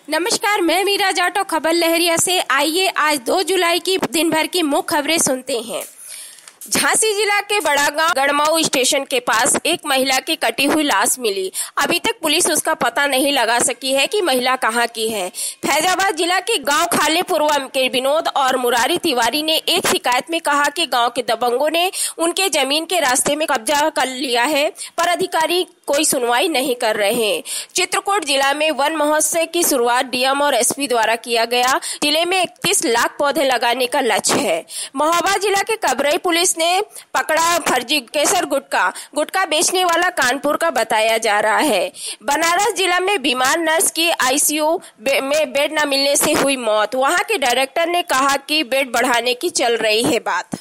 नमस्कार, मैं मीरा जाटो खबर लहरिया से। आइए आज 2 जुलाई की दिन भर की मुख्य खबरें सुनते हैं। झांसी जिला के बड़ागांव गढ़मऊ स्टेशन के पास एक महिला की कटी हुई लाश मिली। अभी तक पुलिस उसका पता नहीं लगा सकी है कि महिला कहां की है। फैजाबाद जिला के गांव खालेपुरवा के विनोद और मुरारी तिवारी ने एक शिकायत में कहा कि गांव के दबंगों ने उनके जमीन के रास्ते में कब्जा कर लिया है, पर अधिकारी कोई सुनवाई नहीं कर रहे हैं। चित्रकूट जिला में वन महोत्सव की शुरुआत डीएम और एसपी द्वारा किया गया। जिले में 31 लाख पौधे लगाने का लक्ष्य है। महोबा जिला के कबरई पुलिस ने पकड़ा फर्जी केसर गुटखा बेचने वाला कानपुर का बताया जा रहा है। बनारस जिला में बीमार नर्स की आईसीयू में बेड न मिलने से हुई मौत। वहां के डायरेक्टर ने कहा कि बेड बढ़ाने की चल रही है बात।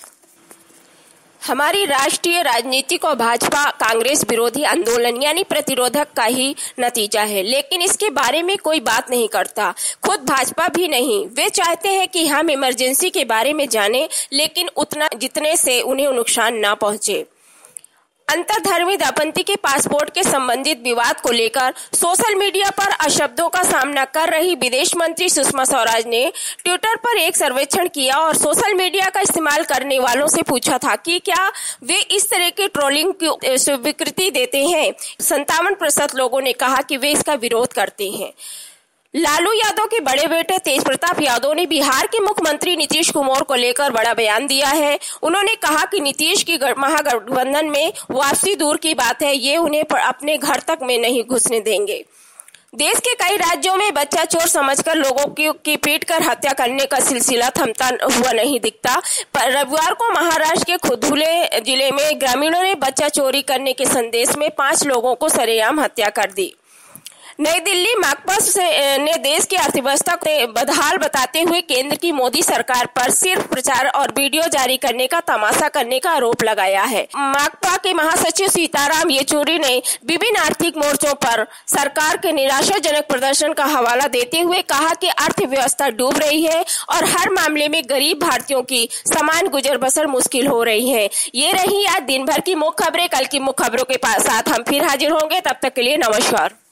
हमारी राष्ट्रीय राजनीति को भाजपा कांग्रेस विरोधी आंदोलन यानी प्रतिरोधक का ही नतीजा है, लेकिन इसके बारे में कोई बात नहीं करता। खुद भाजपा भी नहीं। वे चाहते हैं कि हम इमरजेंसी के बारे में जानें, लेकिन उतना जितने से उन्हें नुकसान ना पहुंचे। अंतरधर्मी दंपति के पासपोर्ट के संबंधित विवाद को लेकर सोशल मीडिया पर अपशब्दों का सामना कर रही विदेश मंत्री सुषमा स्वराज ने ट्विटर पर एक सर्वेक्षण किया और सोशल मीडिया का इस्तेमाल करने वालों से पूछा था कि क्या वे इस तरह की ट्रोलिंग की स्वीकृति देते हैं। 57% लोगों ने कहा कि वे इसका विरोध करते हैं। लालू यादव के बड़े बेटे तेजप्रताप यादव ने बिहार के मुख्यमंत्री नीतीश कुमार को लेकर बड़ा बयान दिया है। उन्होंने कहा कि नीतीश की महागठबंधन में वापसी दूर की बात है, ये उन्हें अपने घर तक में नहीं घुसने देंगे। देश के कई राज्यों में बच्चा चोर समझकर लोगों की पीट कर हत्या करने का सिलसिला थमता हुआ नहीं दिखता। पर रविवार को महाराष्ट्र के खुदुले जिले में ग्रामीणों ने बच्चा चोरी करने के संदेश में 5 लोगों को सरेआम हत्या कर दी। नई दिल्ली माकपा ने देश की अर्थव्यवस्था को बदहाल बताते हुए केंद्र की मोदी सरकार पर सिर्फ प्रचार और वीडियो जारी करने का तमाशा करने का आरोप लगाया है। माकपा के महासचिव सीताराम येचुरी ने विभिन्न आर्थिक मोर्चों पर सरकार के निराशाजनक प्रदर्शन का हवाला देते हुए कहा कि अर्थव्यवस्था डूब रही है और हर मामले में गरीब भारतीयों की समान गुजर बसर मुश्किल हो रही है। ये रही आज दिन भर की मुख्य खबरें। कल की मुख्य खबरों के साथ हम फिर हाजिर होंगे। तब तक के लिए नमस्कार।